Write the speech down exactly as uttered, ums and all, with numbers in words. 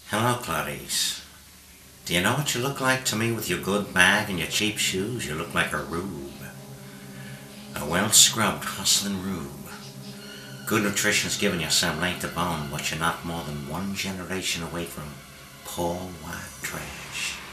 Hello, Clarice. Do you know what you look like to me with your good bag and your cheap shoes? You look like a rube. A well-scrubbed, hustling rube. Good nutrition's giving you some length of bone, but you're not more than one generation away from poor white trash.